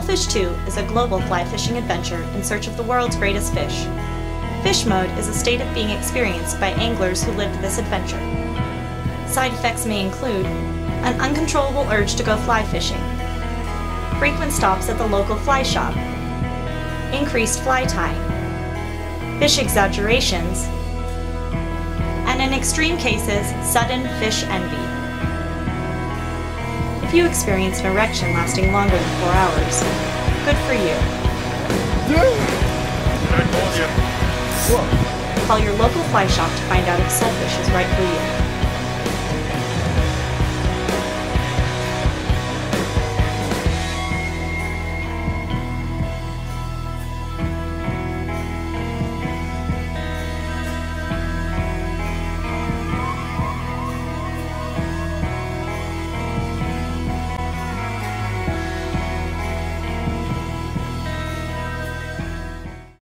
Soulfish 2 is a global fly fishing adventure in search of the world's greatest fish. Fish mode is a state of being experienced by anglers who lived this adventure. Side effects may include an uncontrollable urge to go fly fishing, frequent stops at the local fly shop, increased fly tying, fish exaggerations, and in extreme cases, sudden fish envy. If you experienced an erection lasting longer than 4 hours, good for you. Call your local fly shop to find out if Soulfish is right for you.